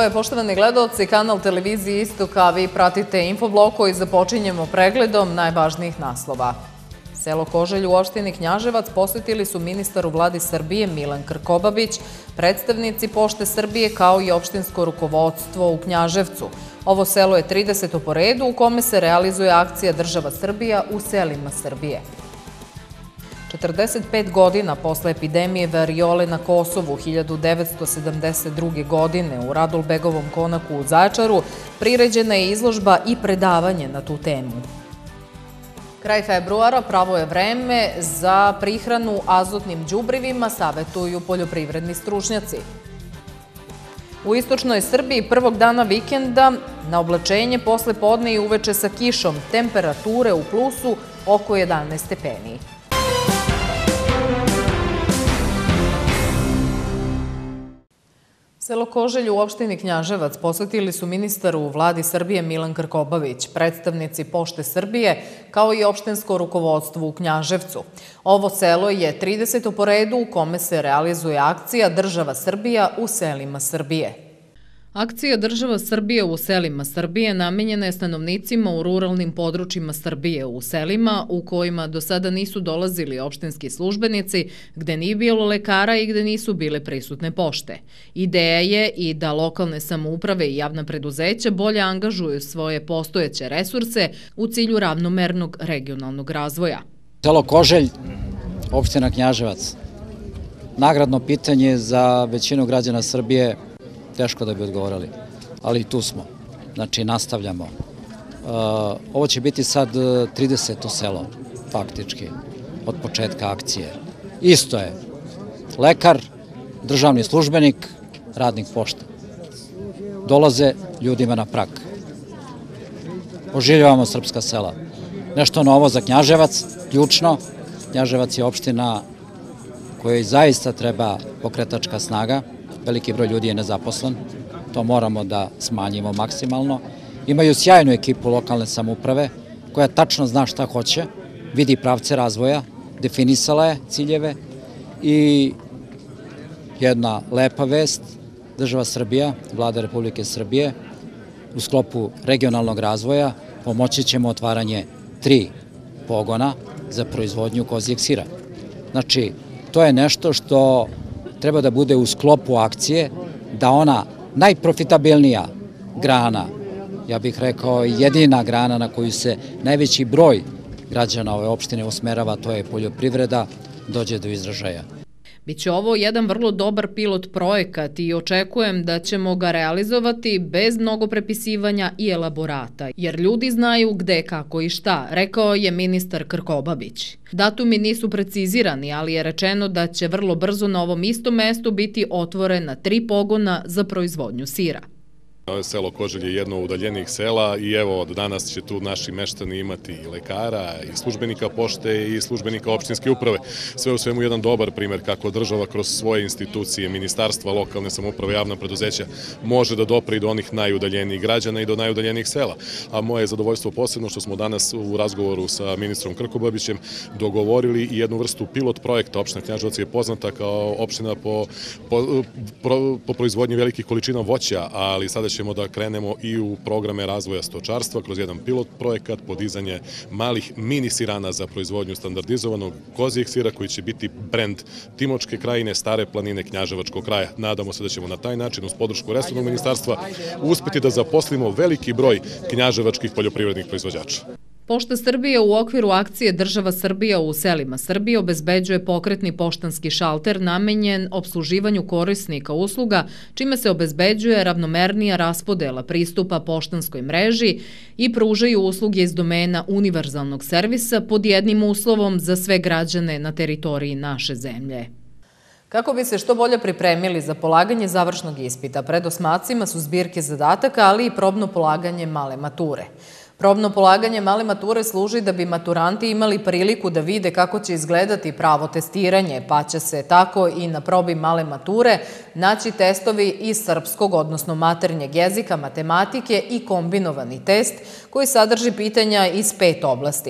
je, poštovani gledalci, kanal televizije Istoka. Vi pratite Infoblog koji započinjemo pregledom najvažnijih naslova. Selo Koželj u opštini Knjaževac posetili su ministar u vladi Srbije Milan Krkobabić, predstavnici Pošte Srbije kao i opštinsko rukovodstvo u Knjaževcu. Ovo selo je 30. po redu u kome se realizuje akcija Država Srbija u selima Srbije. 45 godina posle epidemije variole na Kosovu 1972. godine u Radulbegovom konaku u Zaječaru priređena je izložba i predavanje na tu temu. Kraj februara pravo je vreme za prihranu azotnim đubrivima, savetuju poljoprivredni stručnjaci. U istočnoj Srbiji prvog dana vikenda na oblačenje posle podne i uveče sa kišom, temperature u plusu oko 11 stepeni. Selo Koželj u opštini Knjaževac posetili su ministar u vladi Srbije Milan Krkobabić, predstavnici Pošte Srbije, kao i opštinsko rukovodstvo u Knjaževcu. Ovo selo je 30. po redu u kome se realizuje akcija Država Srbija u selima Srbije. Akcija Država Srbije u selima Srbije namenjena je stanovnicima u ruralnim područjima Srbije u selima u kojima do sada nisu dolazili opštinski službenici, gde nije bilo lekara i gde nisu bile prisutne pošte. Ideja je i da lokalne samouprave i javna preduzeća bolje angažuju svoje postojeće resurse u cilju ravnomernog regionalnog razvoja. Selo Koželj, opština Knjaževac. Nagradno pitanje za većinu građana Srbije teško da bi odgovorili, ali i tu smo. Znači, nastavljamo. Ovo će biti sad 30. selo, faktički, od početka akcije. Isto je. Lekar, državni službenik, radnik pošte. Dolaze ljudima na prag. Oživljavamo srpska sela. Nešto novo za Knjaževac, ključno. Knjaževac je opština kojoj zaista treba pokretačka snaga. Veliki broj ljudi je nezaposlen, to moramo da smanjimo maksimalno. Imaju sjajnu ekipu lokalne samouprave koja tačno zna šta hoće, vidi pravce razvoja, definisala je ciljeve i jedna lepa vest, Država Srbija, Vlada Republike Srbije, u sklopu regionalnog razvoja pomoći ćemo otvaranje 3 pogona za proizvodnju kozijeg sira. Znači, to je nešto što treba da bude u sklopu akcije, da ona najprofitabilnija grana, ja bih rekao jedina grana na koju se najveći broj građana ove opštine usmerava, to je poljoprivreda, dođe do izražaja. Biće ovo jedan vrlo dobar pilot projekat i očekujem da ćemo ga realizovati bez mnogo prepisivanja i elaborata, jer ljudi znaju gde, kako i šta, rekao je ministar Krkobabić. Datumi nisu precizirani, ali je rečeno da će vrlo brzo na ovom istom mestu biti otvorena 3 pogona za proizvodnju sira. Selo Koželj je jedno od udaljenijih sela i evo od danas će tu naši meštani imati i lekara, i službenika pošte i službenika opštinske uprave. Sve u svemu jedan dobar primer kako država kroz svoje institucije, ministarstva, lokalne samouprave, javna preduzeća može da dopre i do onih najudaljenijih građana i do najudaljenijih sela. A moje je zadovoljstvo posebno što smo danas u razgovoru sa ministrom Krkobabićem dogovorili i jednu vrstu pilot projekta. Opština Knjaževac je poznata kao opština po proizvodnji velikih količina voća, ali sada ćemo da krenemo i u programe razvoja stočarstva kroz jedan pilot projekat, podizanje malih mini sirana za proizvodnju standardizovanog kozijeg sira koji će biti brend Timočke krajine, Stare planine, Knjaževačkog kraja. Nadamo se da ćemo na taj način uz podršku resornog ministarstva uspeti da zaposlimo veliki broj knjaževačkih poljoprivrednih proizvođača. Pošta Srbije u okviru akcije Država Srbija u selima Srbije obezbeđuje pokretni poštanski šalter namenjen opsluživanju korisnika usluga, čime se obezbeđuje ravnomernija raspodela pristupa poštanskoj mreži i pružaju usluge iz domena univerzalnog servisa pod jednim uslovom za sve građane na teritoriji naše zemlje. Kako bi se što bolje pripremili za polaganje završnog ispita, pred osmacima su zbirke zadataka, ali i probno polaganje male mature. Probno polaganje male mature služi da bi maturanti imali priliku da vide kako će izgledati pravo testiranje, pa će se tako i na probi male mature naći testovi iz srpskog, odnosno maternjeg jezika, matematike i kombinovani test koji sadrži pitanja iz 5 oblasti.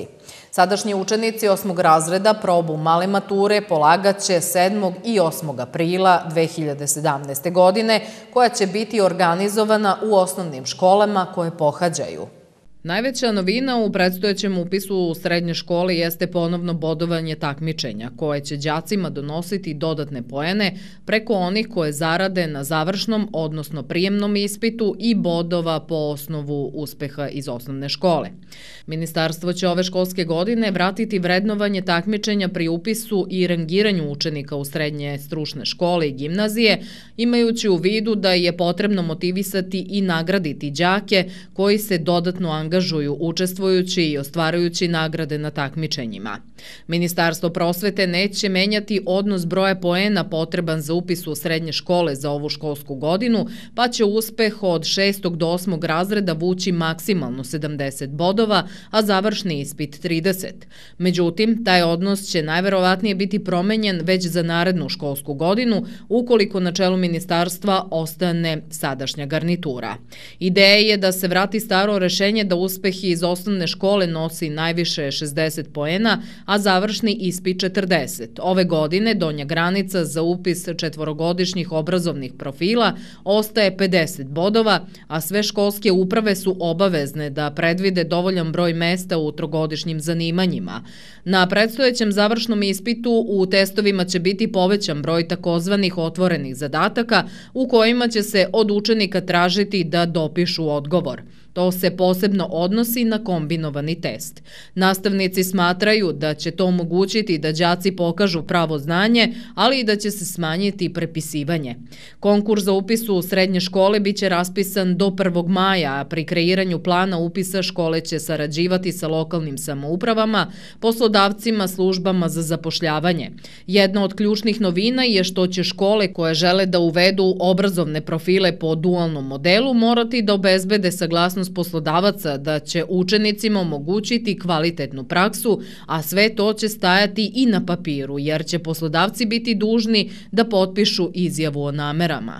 Sadašnji učenici 8. razreda probu male mature polagaće 7. i 8. aprila 2017. godine, koja će biti organizovana u osnovnim školama koje pohađaju. Najveća novina u predstojećem upisu u srednje škole jeste ponovno bodovanje takmičenja, koje će đacima donositi dodatne poene preko onih koje zarade na završnom, odnosno prijemnom ispitu i bodova po osnovu uspeha iz osnovne škole. Ministarstvo će ove školske godine vratiti vrednovanje takmičenja pri upisu i rangiranju učenika u srednje stručne škole i gimnazije, imajući u vidu da je potrebno motivisati i nagraditi đake koji se dodatno angažuju učestvujući i ostvarujući nagrade na takmičenjima. Ministarstvo prosvete neće menjati odnos broja poena potreban za upis u srednje škole za ovu školsku godinu, pa će uspeh od 6. do 8. razreda vući maksimalno 70 bodova, a završni ispit 30. Međutim, taj odnos će najverovatnije biti promenjen već za narednu školsku godinu, ukoliko na čelu ministarstva ostane sadašnja garnitura. Ideja je da se vrati staro rešenje da uspeh iz osnovne škole nosi najviše 60 poena, a završni ispit 40. Ove godine donja granica za upis četvorogodišnjih obrazovnih profila ostaje 50 bodova, a sve školske uprave su obavezne da predvide dovoljan broj mesta u trogodišnjim zanimanjima. Na predstojećem završnom ispitu u testovima će biti povećan broj takozvanih otvorenih zadataka u kojima će se od učenika tražiti da dopišu odgovor. To se posebno odnosi na kombinovani test. Nastavnici smatraju da će to omogućiti da đaci pokažu pravo znanje, ali i da će se smanjiti prepisivanje. Konkurs za upis u srednje škole biće raspisan do 1. maja, a pri kreiranju plana upisa škole će sarađivati sa lokalnim samoupravama, poslodavcima, službama za zapošljavanje. Jedna od ključnih novina je što će škole koje žele da uvedu obrazovne profile po dualnom modelu morati da obezbede saglasnost poslodavaca da će učenicima omogućiti kvalitetnu praksu, a sve to će stajati i na papiru, jer će poslodavci biti dužni da potpišu izjavu o namerama.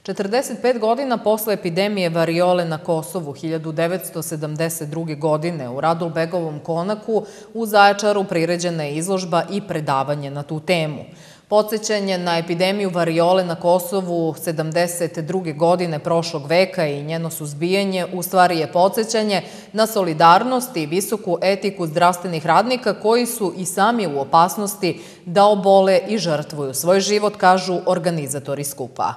45 godina posle epidemije variole na Kosovu 1972. godine u Radulbegovom konaku u Zaječaru priređena je izložba i predavanje na tu temu. Podsećanje na epidemiju variole na Kosovu 72. godine prošlog veka i njeno suzbijanje u stvari je podsećanje na solidarnost i visoku etiku zdravstvenih radnika koji su i sami u opasnosti da obole i žrtvuju svoj život, kažu organizatori skupa.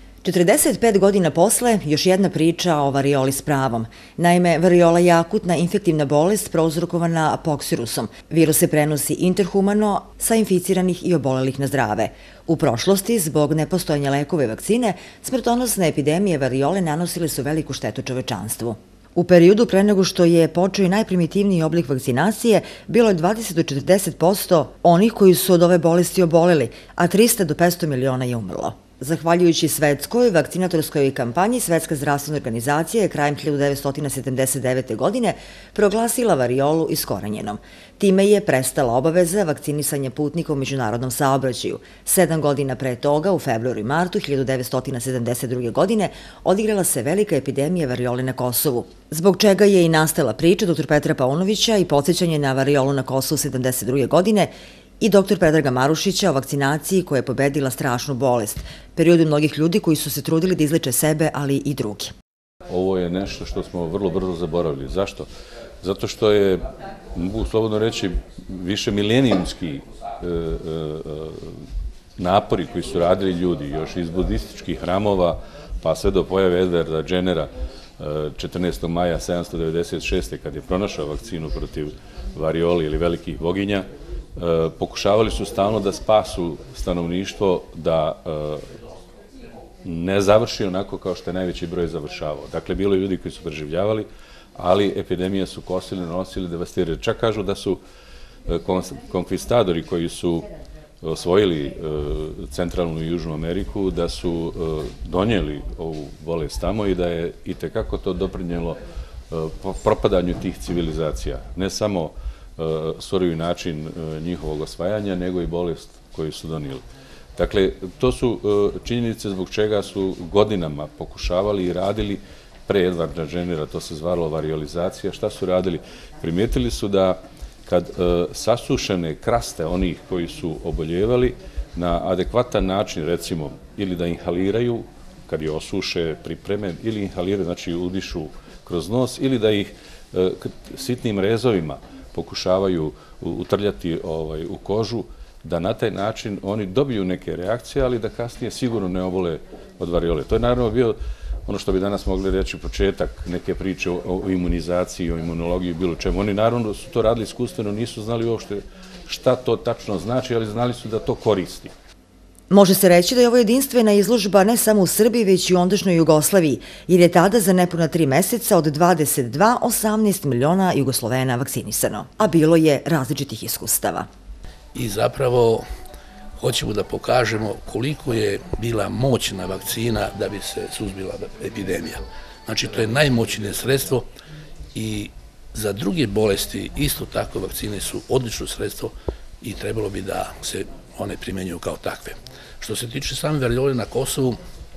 45 godina posle, još jedna priča o varioli s pravom. Naime, variola je akutna infektivna bolest prouzrokovana poksirusom. Virus se prenosi interhumano sa inficiranih i obolelih na zdrave. U prošlosti, zbog nepostojanja lekova i vakcine, smrtonosne epidemije variole nanosile su veliku štetu čovečanstvu. U periodu pre nego što je počeo i najprimitivniji oblik vakcinacije, bilo je 20 do 40% onih koji su od ove bolesti oboleli, a 300 do 500 miliona je umrlo. Zahvaljujući svetskoj vakcinatorskoj kampanji, Svetska zdravstvena organizacija je krajem 1979. godine proglasila variolu iskorenjenom. Time je prestala obaveza vakcinisanja putnika u međunarodnom saobraćaju. 7 godina pre toga, u februaru i martu 1972. godine, odigrala se velika epidemija variole na Kosovu, zbog čega je i nastala priča dr. Petra Paunovića i podsjećanje na variolu na Kosovu 1972. godine i dr. Predraga Marušića o vakcinaciji koja je pobedila strašnu bolest, periodu mnogih ljudi koji su se trudili da izleče sebe, ali i drugi. Ovo je nešto što smo vrlo brzo zaboravili. Zašto? Zato što je, mogu slobodno reći, više milenijumski napori koji su radili ljudi, još iz budističkih hramova, pa sve do pojave Edwarda Jennera 14. maja 796. kad je pronašao vakcinu protiv varioli ili velikih boginja, pokušavali su stalno da spasu stanovništvo, da ne završi onako kao što je najveći broj završavao. Dakle, bilo je ljudi koji su preživljavali, ali epidemije su kosili, nosili, devastirali. Čak kažu da su konkvistadori koji su osvojili Centralnu i Južnu Ameriku, da su donijeli ovu bolest tamo i da je i tekako to doprinjelo propadanju tih civilizacija. Ne samo surovi način njihovog osvajanja, nego i bolest koju su donijeli. Dakle, to su činjenice zbog čega su godinama pokušavali i radili pre Edwarda Jennera, to se zvalo variolizacija. Šta su radili? Primijetili su da kad sasušene kraste onih koji su oboljevali na adekvatan način, recimo, ili da inhaliraju, kad je osuše, pripreme, ili inhaliraju, znači udišu kroz nos, ili da ih sitnim rezovima pokušavaju utrljati u kožu, da na taj način oni dobiju neke reakcije, ali da kasnije sigurno ne obole od variole. To je naravno bio ono što bi danas mogli reći početak neke priče o imunizaciji, o imunologiji, bilo čemu. Oni naravno su to radili iskustveno, nisu znali uopšte šta to tačno znači, ali znali su da to koristi. Može se reći da je ovo jedinstvena izložba ne samo u Srbiji, već i u ondašnjoj Jugoslaviji, jer je tada za nepuna 3 meseca od 22 18 miliona Jugoslovena vakcinisano, a bilo je različitih iskustava. I zapravo hoćemo da pokažemo koliko je bila moćna vakcina da bi se suzbila epidemija. Znači, to je najmoćnije sredstvo i za druge bolesti isto tako vakcine su odlično sredstvo i trebalo bi da se one primenjuju kao takve. Što se tiče same variole na Kosovu,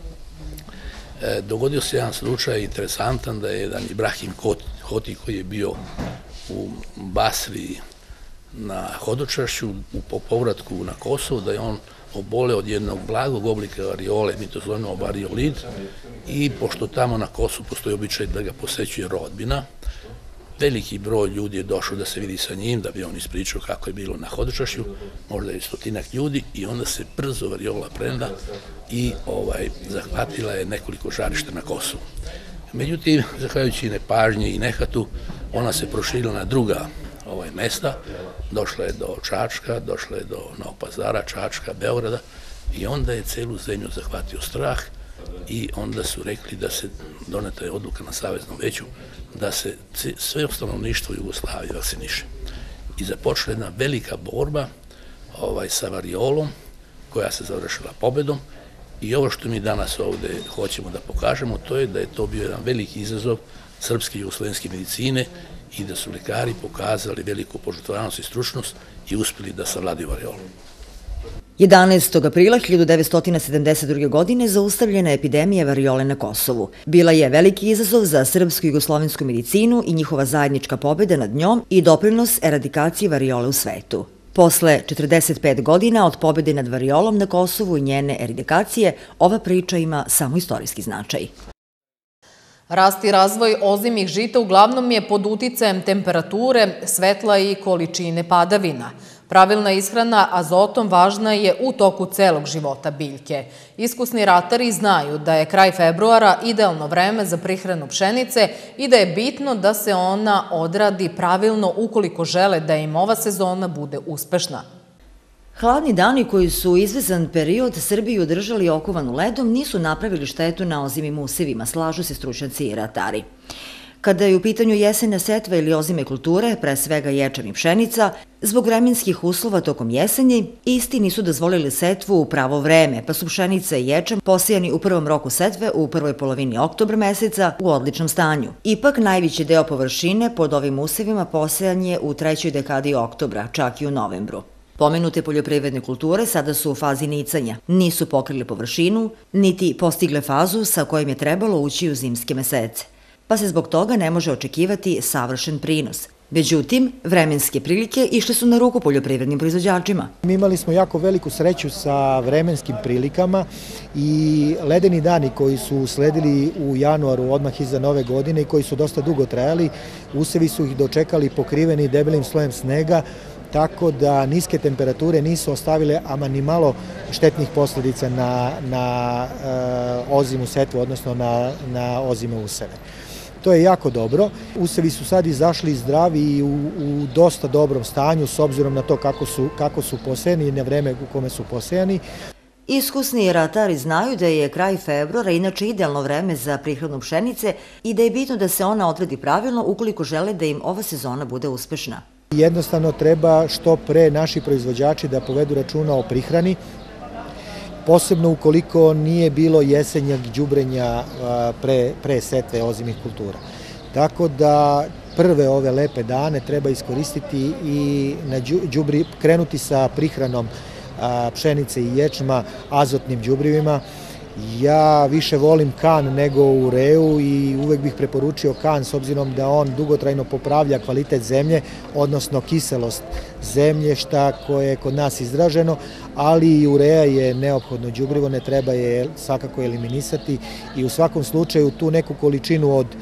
dogodio se jedan slučaj interesantan da je jedan Ibrahim Hoti koji je bio u Basri na hodočašću po povratku na Kosovo, da je on oboleo od jednog blagog oblika variole, mi to zovemo variolid, i pošto tamo na Kosovu postoji običaj da ga posećuje rodbina, veliki broj ljudi je došao da se vidi sa njim, da bi on ispričao kako je bilo na hodočašću, možda je 100-ak ljudi, i onda se brzo variola prenda i zahvatila je nekoliko žarišta na Kosovu. Međutim, zahvaljujući nepažnje i nehatu, ona se proširila na druga mesta, došla je do Čačka, došla je do Novog Pazara, Čačka, Beograda, i onda je celu zemlju zahvatio strah i onda su rekli da se doneta je odluka na Saveznom veću da se sve stanovništvo Jugoslavije vakciniše. I započela jedna velika borba sa variolom koja se završila pobedom, i ovo što mi danas ovde hoćemo da pokažemo, to je da je to bio jedan veliki izazov srpske i jugoslovenske medicine i da su lekari pokazali veliku požrtvovanost i stručnost i uspeli da savladaju variolu. 11. aprila 1972. godine zaustavljena je epidemija variole na Kosovu. Bila je veliki izazov za srpsku i jugoslovensku medicinu i njihova zajednička pobjeda nad njom i doprinos eradikaciji variole u svetu. Posle 45 godina od pobjede nad variolom na Kosovu i njene eradikacije, ova priča ima samo istorijski značaj. Rast i razvoj ozimih žita uglavnom je pod uticajem temperature, svetla i količine padavina. Pravilna ishrana azotom važna je u toku celog života biljke. Iskusni ratari znaju da je kraj februara idealno vreme za prihranu pšenice i da je bitno da se ona odradi pravilno ukoliko žele da im ova sezona bude uspešna. Hladni dani koji su izvezan period Srbiju držali okovanu ledom nisu napravili štetu na ozimim usevima, slažu se stručnjaci i ratari. Kada je u pitanju jesenja setva ili ozime kulture, pre svega ječam i pšenica, zbog vremenskih uslova tokom jesenji, isti nisu dozvolili setvu u pravo vreme, pa su pšenica i ječam posejani u prvom roku setve u prvoj polovini oktobra meseca u odličnom stanju. Ipak, najveći deo površine pod ovim usevima posejan je u trećoj dekadi oktobra, čak i u novembru. Pomenute poljoprivredne kulture sada su u fazi nicanja, nisu pokrili površinu, niti postigle fazu sa kojim je trebalo ući u zimske mesece, pa se zbog toga ne može očekivati savršen prinos. Međutim, vremenske prilike išle su na ruku poljoprivrednim proizvođačima. Mi imali smo jako veliku sreću sa vremenskim prilikama i ledeni dani koji su usledili u januaru odmah iza nove godine i koji su dosta dugo trajali, usevi su ih dočekali pokriveni debelim slojem snega, tako da niske temperature nisu ostavile ama ni malo štetnih posljedica na ozimu setvu, odnosno na ozime useve. To je jako dobro. Usevi su sad izašli zdravi i u dosta dobrom stanju s obzirom na to kako su posejani i na vreme u kome su posejani. Iskusni ratari znaju da je kraj februara inače idealno vreme za prihranu pšenice i da je bitno da se ona odredi pravilno ukoliko žele da im ova sezona bude uspešna. Jednostavno treba što pre naši proizvođači da povedu računa o prihrani, posebno ukoliko nije bilo jesenjeg đubrenja pre setve ozimih kultura. Tako da prve ove lepe dane treba iskoristiti i krenuti sa prihranom pšenice i ječma azotnim đubrivima, Ja više volim kan nego ureu i uvek bih preporučio kan s obzirom da on dugotrajno popravlja kvalitet zemlje, odnosno kiselost zemljišta koje je kod nas izraženo, ali i urea je neophodno đubrivo, ne treba je svakako eliminisati i u svakom slučaju tu neku količinu od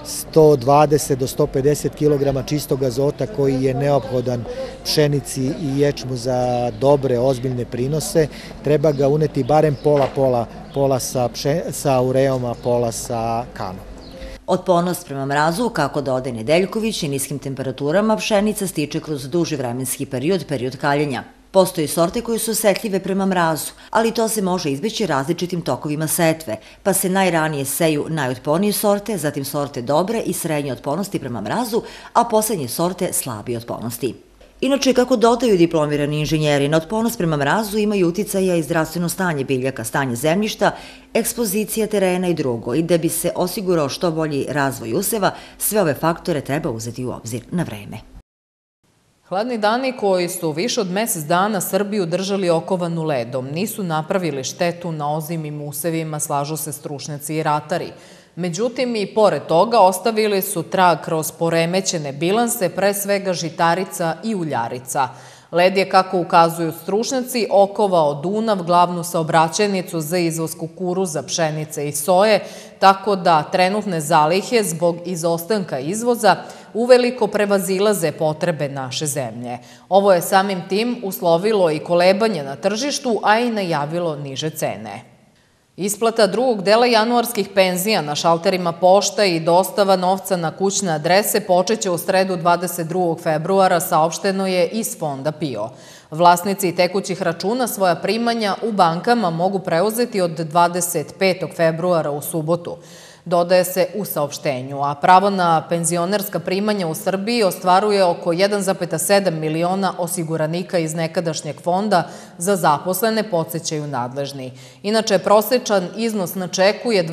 120 do 150 kg čistog azota koji je neophodan pšenici i ječmu za dobre, ozbiljne prinose, treba ga uneti barem pola sa ureom, a pola sa kanom. Otpornost prema mrazu, kako dodaje Nedeljković, i niskim temperaturama pšenica stiče kroz duži vremenski period kaljenja. Postoje sorte koje su osetljive prema mrazu, ali to se može izbeći različitim tokovima setve, pa se najranije seju najotpornije sorte, zatim sorte dobre i srednje otpornosti prema mrazu, a poslednje sorte slabije otpornosti. Inače, kako dodaju diplomirani inženjeri, na otpornost prema mrazu imaju uticaja i zdravstveno stanje biljaka, stanje zemljišta, ekspozicija terena i drugo, i da bi se osigurao što bolji razvoj useva, sve ove faktore treba uzeti u obzir na vreme. Hladni dani koji su više od mesec dana Srbiju držali okovanu ledom nisu napravili štetu na ozimim usevima, slažu se stručnjaci i ratari. Međutim, i pored toga ostavili su trag kroz poremećene bilanse, pre svega žitarica i uljarica. Led je, kako ukazuju stručnjaci, okovao Dunav, glavnu saobraćajnicu za izvoz kukuruza, pšenice i soje, tako da trenutne zalihe zbog izostanka izvoza uveliko prevazilaze potrebe naše zemlje. Ovo je samim tim uslovilo i kolebanje na tržištu, a i najavilo niže cene. Isplata drugog dela januarskih penzija na šalterima pošta i dostava novca na kućne adrese počeće u sredu 22. februara, saopšteno je iz Fonda PIO. Vlasnici tekućih računa svoja primanja u bankama mogu preuzeti od 25. februara u subotu. Dodaje se u saopštenju, a pravo na penzionerska primanja u Srbiji ostvaruje oko 1,7 miliona osiguranika iz nekadašnjeg fonda za zaposlene, podsećaju nadležni. Inače, prosečan iznos na čeku je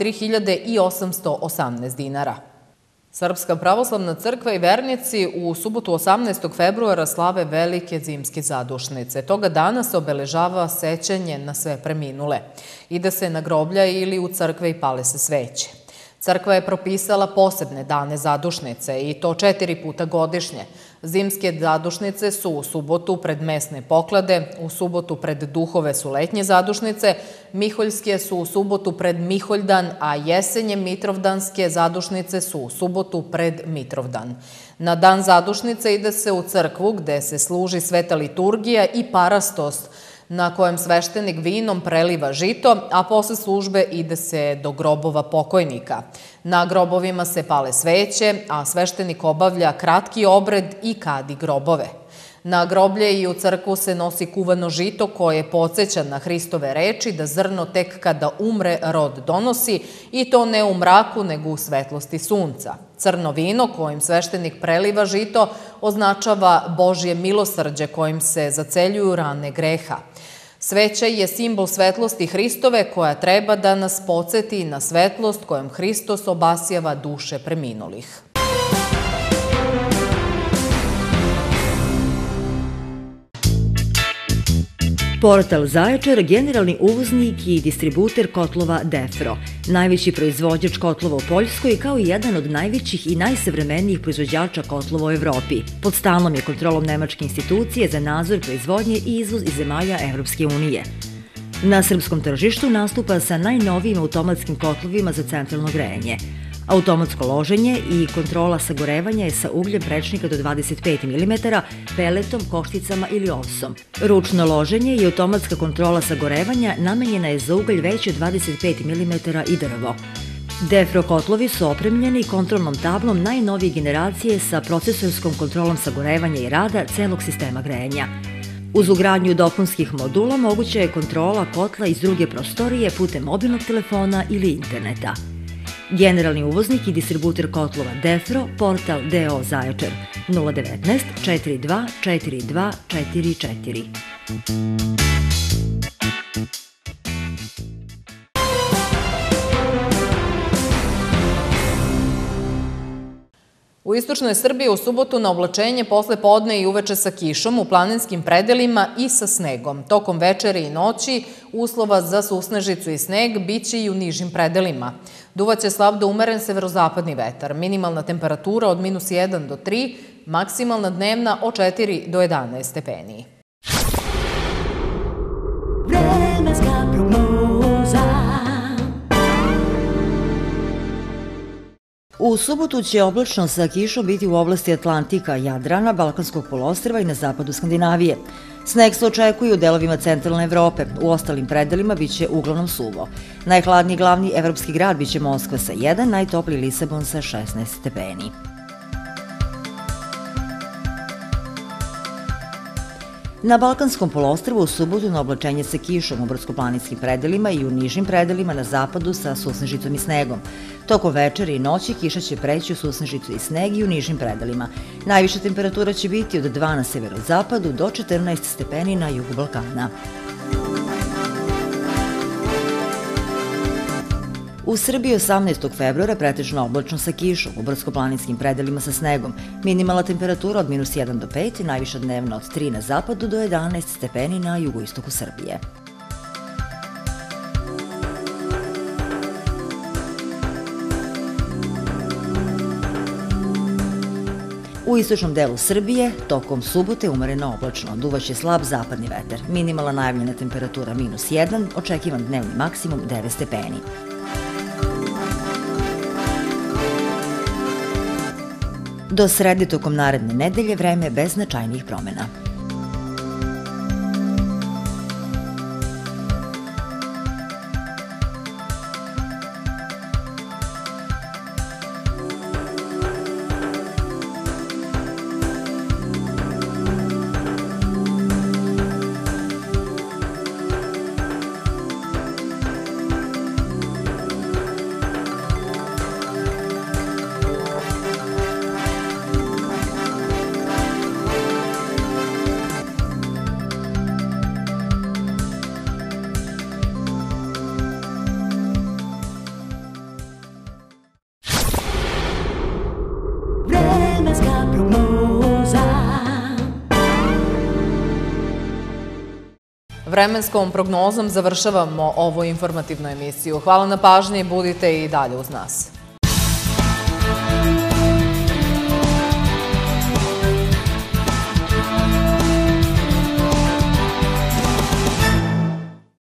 23.818 dinara. Srpska pravoslavna crkva i vernici u subotu 18. februara slave velike zimske zadušnice. Toga dana se obeležava sećanje na sve preminule. Ide se na groblja ili u crkve i pale se sveće. Crkva je propisala posebne dane zadušnice i to 4 puta godišnje. Zimske zadušnice su u subotu pred mesne poklade, u subotu pred duhove su letnje zadušnice, miholjske su u subotu pred Miholjdan, a jesenje mitrovdanske zadušnice su u subotu pred Mitrovdan. Na dan zadušnice ide se u crkvu gde se služi sveta liturgija i parastost, na kojem sveštenik vinom preliva žito, a posle službe ide se do grobova pokojnika. Na grobovima se pale sveće, a sveštenik obavlja kratki obred i kadi grobove. Na groblje i u crkvu se nosi kuvano žito koje podsjeća na Hristove reči da zrno tek kada umre rod donosi, i to ne u mraku nego u svetlosti sunca. Crno vino kojim sveštenik preliva žito označava Božje milosrđe kojim se zaceljuju rane greha. Sveća je simbol svetlosti Hristove koja treba da nas podsjeti na svetlost kojom Hristos obasjava duše preminulih. Portal Zaječar, generalni uvoznik i distributer kotlova Defro, najveći proizvođač kotlova u Poljskoj kao i jedan od najvećih i najsavremenijih proizvođača kotlova u Evropi. Pod stalnom je kontrolom Nemačke institucije za nadzor proizvodnje i izvoz iz zemalja Evropske unije. Na srpskom tržištu nastupa sa najnovijim automatskim kotlovima za centralno grejanje. Automatsko loženje i kontrola sagorevanja je sa ugljem prečnika do 25 mm, peletom, košticama ili ovsom. Ručno loženje i automatska kontrola sagorevanja namenjena je za ugalj veći od 25 mm i drvo. Defro kotlovi su opremljeni kontrolnom tablom najnovije generacije sa procesorskom kontrolom sagorevanja i rada celog sistema grejanja. Uz ugradnju dopunskih modula moguća je kontrola kotla iz druge prostorije putem mobilnog telefona ili interneta. Generalni uvoznik i distributer kotlova Defro, portal DO Zaječar, 019 42 42 44. U istočnoj Srbiji u subotu na oblačenje posle podne i uveče sa kišom u planinskim predelima i sa snegom. Tokom večere i noći uslova za susnežicu i sneg biće i u nižim predelima. Duvaće slab do umeren severozapadni vetar. Minimalna temperatura od -1 do 3, maksimalna dnevna od 4 do 11 stepeni. Vremenska prognoza. U subotu će oblačno sa kišom biti u oblasti Atlantika, Jadrana, Balkanskog poluostrva i na zapadu Skandinavije. Sneg se očekuje u delovima centralne Evrope, u ostalim predelima biće uglavnom suvo. Najhladniji glavni evropski grad biće Moskva sa 1, najtopliji Lisabon sa 16 stepeni. Na Balkanskom poluostrvu u subotu na oblačenje sa kišom u brdsko-planinskim predelima i u nižim predelima na zapadu sa susnežicom i snegom. Tokom večeri i noći kiša će preći u susnežicu i sneg i u nižim predelima. Najviša temperatura će biti od 2 na severozapadu do 14 stepeni na jugu Balkana. U Srbiji 18. februara pretežno oblačno sa kišom, u brdsko-planinskim predelima sa snegom. Minimalna temperatura od -1 do 5, najviša dnevna od 3 na zapadu do 11 stepeni na jugoistoku Srbije. U istočnom delu Srbije tokom subote umereno oblačno, duvaće slab zapadni vetar. Minimalna najavljena temperatura -1, očekivan dnevni maksimum 9 stepeni. Do srede tokom naredne nedelje vreme bez značajnijih promena. Vremenska prognoza. Vremenskom prognozom završavamo ovu informativnu emisiju. Hvala na pažnji i budite i dalje uz nas.